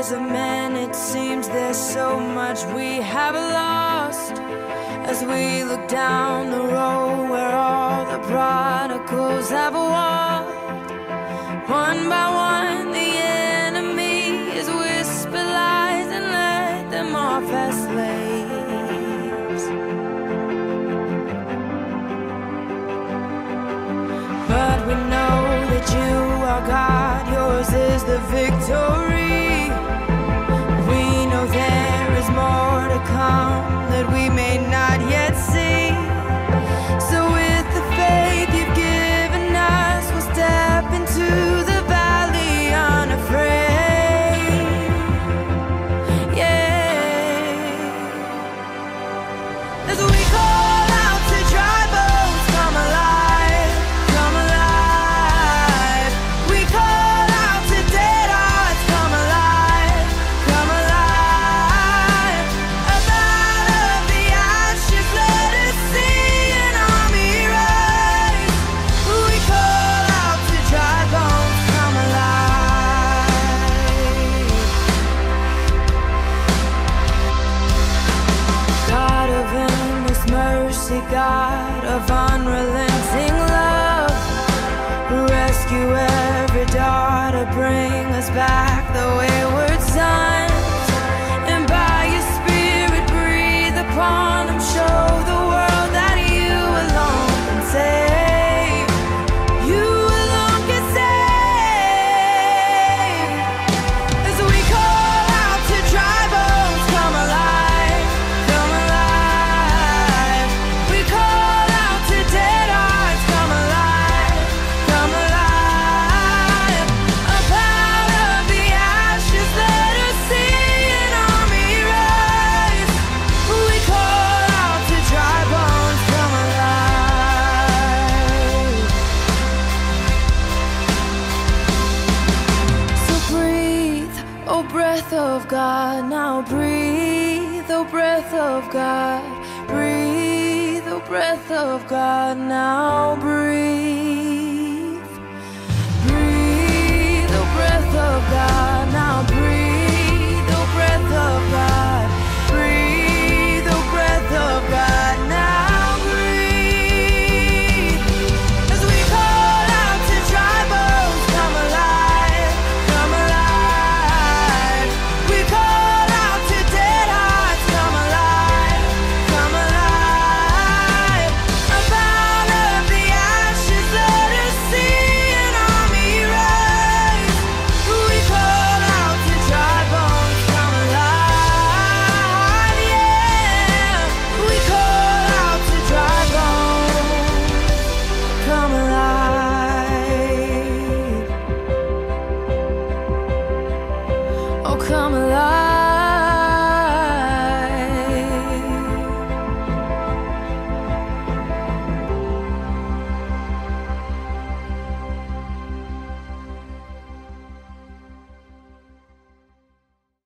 eyes of men, it seems there's so much we have lost. As we look down the road where all the prodigals have walked, one by one the enemy is whisper lies and let them off as slaves. But we know that you are God, yours is the victory. We know there is more to come that we may not yet see. So with the faith you've given us, we'll step into the valley unafraid. Yeah. As we call out to dry bones, come alive, come alive. We call out to dead hearts, come alive, come alive. Up out of the ashes, let us see an army rise. We call out to dry bones, come alive. God of endless mercy, God of unrelenting love, rescue every daughter, bring us back the wayward sons, and by your spirit breathe upon them, show the world that you alone can save. You alone can save. As we call out to dry bones, come alive, come alive. We call out to dead hearts, come alive, come alive. Up out of the ashes, let us see an army rise. We call out to dry bones, come alive. So breathe, oh breath of God, now breathe, oh breath of God, breathe, oh breath of God, now breathe.